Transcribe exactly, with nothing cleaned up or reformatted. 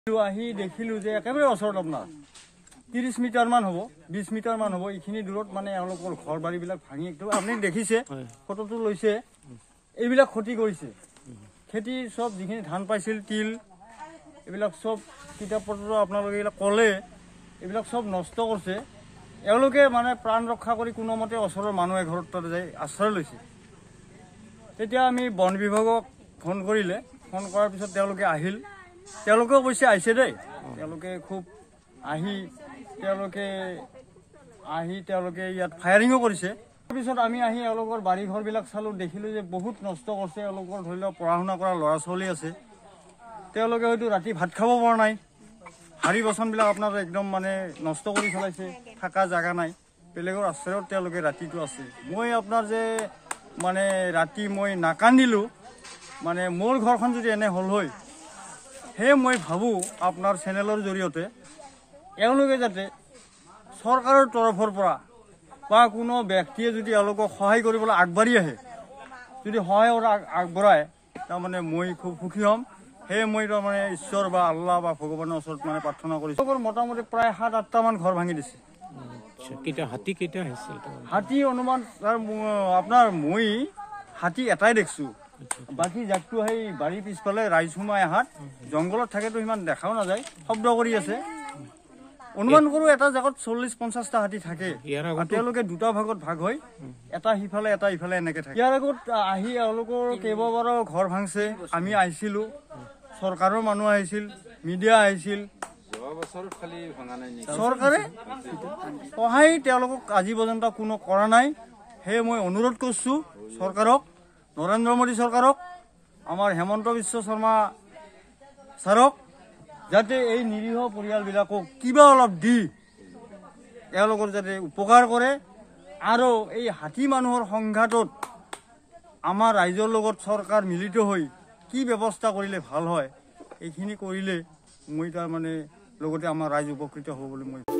আহি দেখিলো যে একেবাৰে ওচৰত আপোনাৰ ত্ৰিশ মিটাৰ মান হ'ব বিশ মিটাৰ মান হ'ব এইখিনি দূৰত মানে এওঁলোকৰ ঘৰ বাৰীবিলাক ভাঙি একদম আপুনি দেখিছে ফটোটো লৈছে এইবিলাক ক্ষতি কৰিছে খেতি সব যিখিনি ধান পাইছিল তিল এইবিলাক সব কিতাপ পত্ৰ আপোনালোকে এইবিলাক ক'লে এইবিলাক সব নষ্ট কৰিছে এওঁলোকে মানে প্ৰাণ ৰক্ষা কৰি কোনো মতে ওচৰৰ মানুহ এঘৰত তাতে যাই আশ্ৰয় লৈছে তেতিয়া আমি বন বিভাগক ফোন কৰিলে ফোন কৰাৰ পিছত তেওঁলোকে আহিল তেওঁলোকে অৱশ্যে আহিছে দেই তেওঁলোকে খুব আহি তেওঁলোকে আহি তেওঁলোকে ইয়াত ফায়াৰিঙো কৰিছে তাৰপিছত আমি আহি এওঁলোকৰ বাৰী ঘৰবিলাক চালোঁ দেখিলোঁ যে বহুত নষ্ট কৰিছে এওঁলোকৰ ধৰি লওক পঢ়া শুনা কৰা ল'ৰা ছোৱালী আছে তেওঁলোকে হয়তো ৰাতি ভাত খাব পৰা নাই হাৰি বাচনবিলাক আপোনাৰ একদম মানে নষ্ট কৰি পেলাইছে থকা জাগা নাই বেলেগৰ আশ্ৰয়ত তেওঁলোকে ৰাতিটো আছে মই আপোনাৰ যে মানে ৰাতি মই নাকান্দিলোঁ মানে মোৰ ঘৰখন যদি এনে হ'ল হয় সেই মই ভাবোঁ আপোনাৰ চেনেলৰ জৰিয়তে এওঁলোকে যাতে চৰকাৰৰ তৰফৰ পৰা বা কোনো ব্যক্তিয়ে যদি এওঁলোকক সহায় কৰিবলৈ আগবাঢ়ি আহে যদি সহায় আগবঢ়ায় তাৰমানে মই খুব সুখী হ'ম সেয়ে মই তাৰমানে ঈশ্বৰ বা আল্লাহ বা ভগৱানৰ ওচৰত মানে প্ৰাৰ্থনা কৰিছোঁ মোটামুটি প্ৰায় সাত আঠটামান ঘৰ ভাঙি দিছে হাতী কেইটা আহিছিল হাতী অনুমান আপোনাৰ মই হাতী এটাই দেখিছোঁ বাকী জাকটো সেই বাৰীৰ পিছফালে ৰাইজ সোমাই আহাত জংঘলত থাকেতো সিমান দেখাও নাযায় শব্দ কৰি আছে অনুমান কৰোঁ এটা জাগাত চল্লিছ পঞ্চাছটা হাতী থাকে তেওঁলোকে দুটা ভাগত ভাগ হয় এটা সিফালে এটা ইফালে এনেকে থাকে ইয়াৰ আগত আহি এওঁলোকৰ কেইবাবাৰো ঘৰ ভাঙছে আমি আহিছিলোঁ চৰকাৰৰ মানুহ আহিছিল মিডিয়া আহিছিল চৰকাৰে সহায় তেওঁলোকক আজি পৰ্যন্ত কোনো কৰা নাই সেয়ে মই অনুৰোধ কৰিছোঁ চৰকাৰক নৰেন্দ্ৰ মোদী চৰকাৰক আমাৰ হেমন্ত বিশ্ব শৰ্মা ছাৰক যাতে এই নিৰীহ পৰিয়ালবিলাকক কিবা অলপ দি এওঁলোকৰ যাতে উপকাৰ কৰে আৰু এই হাতী মানুহৰ সংঘাতত আমাৰ ৰাইজৰ লগত চৰকাৰ মিলিত হৈ কি ব্যৱস্থা কৰিলে ভাল হয় এইখিনি কৰিলে মই তাৰমানে লগতে আমাৰ ৰাইজ উপকৃত হ'ব বুলি মই